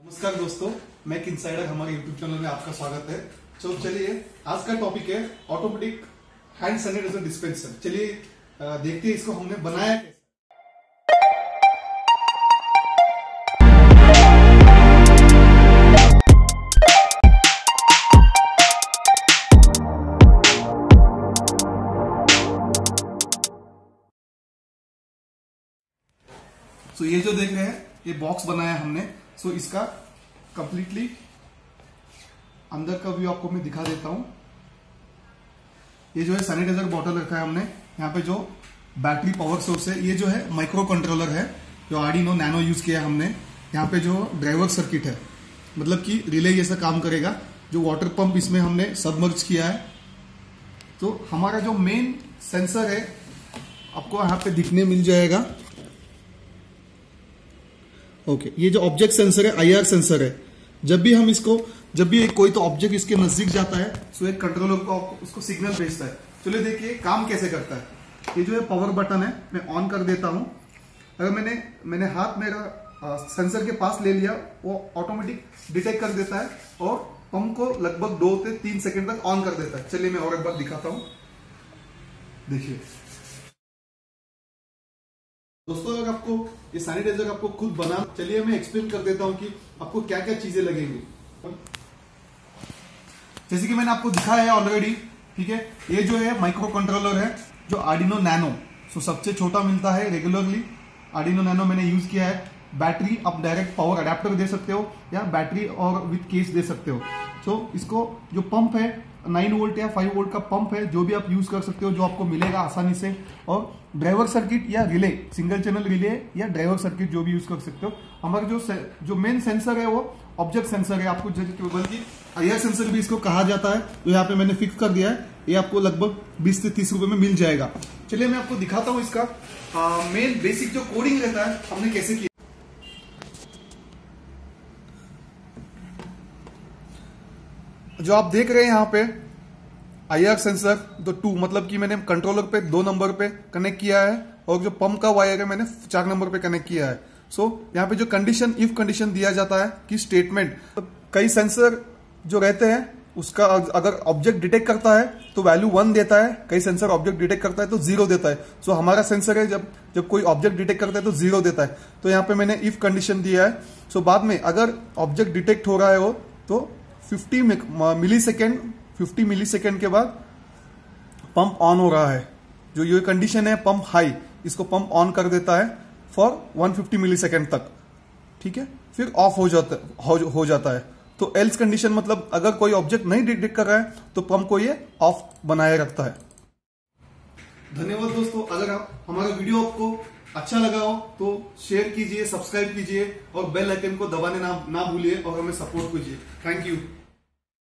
नमस्कार दोस्तों, मैं इनसाइडर हमारे यूट्यूब चैनल में आपका स्वागत है। तो चलिए आज का टॉपिक है ऑटोमेटिक हैंड सैनिटाइजर डिस्पेंसर। चलिए देखते हैं इसको हमने बनाया कैसे। तो ये जो देख रहे हैं ये बॉक्स बनाया हमने। सो इसका कंप्लीटली अंदर का व्यू आपको मैं दिखा देता हूं। ये जो है सैनिटाइजर बॉटल रखा है हमने। यहाँ पे जो बैटरी पावर सोर्स है, ये जो है माइक्रो कंट्रोलर है जो आर्डिनो नैनो यूज किया हमने। यहाँ पे जो ड्राइवर सर्किट है, मतलब कि रिले जैसा काम करेगा। जो वाटर पंप इसमें हमने सबमर्ज किया है। तो हमारा जो मेन सेंसर है आपको यहाँ पे दिखने मिल जाएगा। ओके, ये जो ऑब्जेक्ट सेंसर है आईआर सेंसर है। जब भी कोई तो ऑब्जेक्ट इसके नजदीक जाता है तो एक कंट्रोलर को उसको सिग्नल भेजता है। चलिए देखिए काम कैसे करता है। ये जो है पावर बटन है, मैं ऑन कर देता हूं। अगर मैंने हाथ मेरा सेंसर के पास ले लिया, वो ऑटोमेटिक डिटेक्ट कर देता है और पंप को लगभग 2 से 3 सेकंड तक ऑन कर देता है। चलिए मैं और एक बार दिखाता हूं, देखिए दोस्तों। अगर आपको ये सैनिटाइजर आपको खुद बना, चलिए मैं एक्सप्लेन कर देता हूं कि आपको क्या क्या चीजें लगेंगी। जैसे कि मैंने आपको दिखाया है ऑलरेडी, ठीक है। ये जो है माइक्रो कंट्रोलर है जो आर्डिनो नैनो, सो सबसे छोटा मिलता है रेगुलरली। आर्डिनो नैनो मैंने यूज किया है। बैटरी आप डायरेक्ट पावर अडेप्टर दे सकते हो या बैटरी और विथ केस दे सकते हो। सो इसको जो पंप है 9 वोल्ट या 5 वोल्ट का पंप है, जो भी आप यूज कर सकते हो, जो आपको मिलेगा आसानी से। और ड्राइवर सर्किट या रिले, सिंगल चैनल रिले या ड्राइवर सर्किट जो भी यूज कर सकते हो। हमारा जो मेन सेंसर है वो ऑब्जेक्ट सेंसर है। आपको बल्कि आईआर सेंसर भी इसको कहा जाता है। तो यहाँ पे मैंने फिक्स कर दिया है। ये आपको लगभग 20 से 30 रुपए में मिल जाएगा। चलिए मैं आपको दिखाता हूँ इसका मेन बेसिक जो कोडिंग रहता है हमने कैसे किया। जो आप देख रहे हैं यहाँ पे आईआर सेंसर तो 2, मतलब कि मैंने कंट्रोलर पे 2 नंबर पे कनेक्ट किया है और जो पंप का वायर है मैंने 4 नंबर पे कनेक्ट किया है। सो यहाँ पे जो कंडीशन, इफ कंडीशन दिया जाता है कि स्टेटमेंट, कई सेंसर जो रहते हैं उसका अगर ऑब्जेक्ट डिटेक्ट करता है तो वैल्यू 1 देता है, कई सेंसर ऑब्जेक्ट डिटेक्ट करता है तो 0 देता है। सो हमारा सेंसर है जब कोई ऑब्जेक्ट डिटेक्ट करता है तो 0 देता है। तो यहाँ पे मैंने इफ कंडीशन दिया है। सो बाद में अगर ऑब्जेक्ट डिटेक्ट हो रहा है वो तो 50 मिलीसेकेंड के बाद पंप ऑन हो रहा है। जो ये कंडीशन है पंप हाई, इसको पंप ऑन कर देता है फॉर 150 मिलीसेकेंड तक, ठीक है। फिर ऑफ हो जाता है। तो एल्स कंडीशन मतलब अगर कोई ऑब्जेक्ट नहीं डिटेक्ट कर रहा है तो पंप को ये ऑफ बनाए रखता है। धन्यवाद दोस्तों। अगर हमारा वीडियो आपको अच्छा लगा हो तो शेयर कीजिए, सब्सक्राइब कीजिए और बेल आइकन को दबाने ना भूलिए और हमें सपोर्ट कीजिए। Thank you.